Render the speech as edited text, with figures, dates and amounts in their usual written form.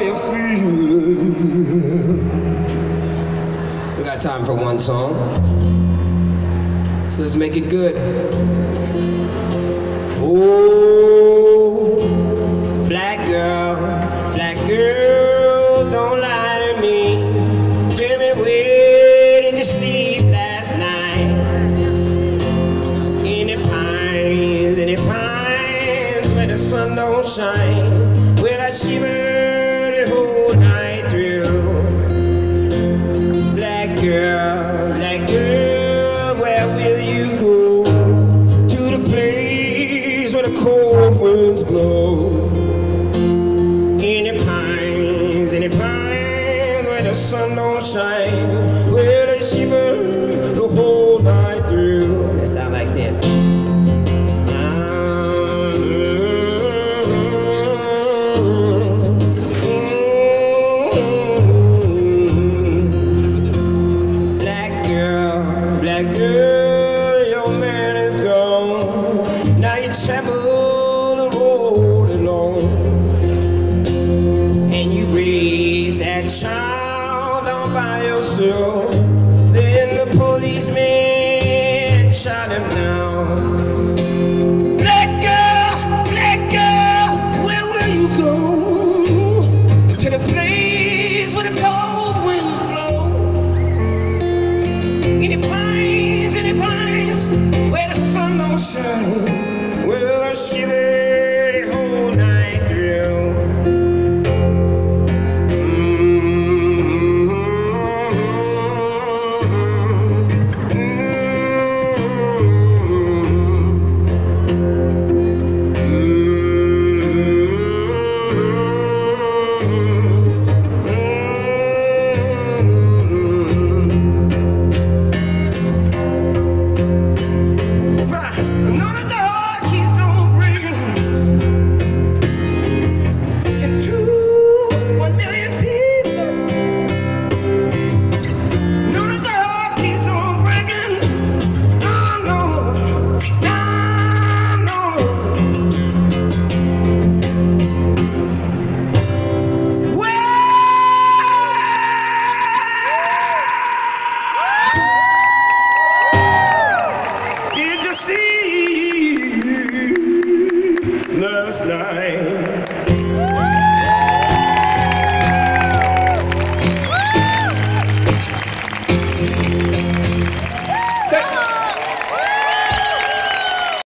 you feeling? We got time for one song, so let's make it good. Oh, black girl, don't lie to me. Tell me, where did you sleep last night? Any pines where the sun don't shine, where I shiver the whole night through. Black girl, where will you go? To the place where the cold winds blow. Any pines where the sun don't shine, where they shiver the whole night through. It sound like this. Black girl, your man is gone. Now you travel the road alone, and you raise that child all by yourself. Then the policeman shot him down. Black girl, where will you go? To the place where the cold winds blow. Any pines where the sun don't shine, where I shiver the whole night through. Last night